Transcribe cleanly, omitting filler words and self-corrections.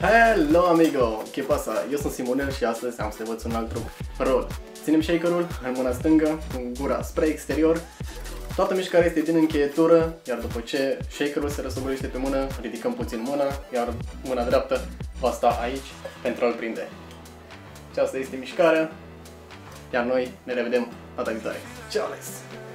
Hello amigo! Ce pasa? Eu sunt Simonel și astăzi am să te învăț un alt truc. Roll. Ținem shakerul în mâna stângă, cu gura spre exterior. Toată mișcarea este din încheietură, iar după ce shakerul se răsăgulește pe mână, ridicăm puțin mâna, iar mâna dreaptă va sta aici pentru a-l prinde. Și asta este mișcarea, iar noi ne revedem data viitoare. Ciao, Alex!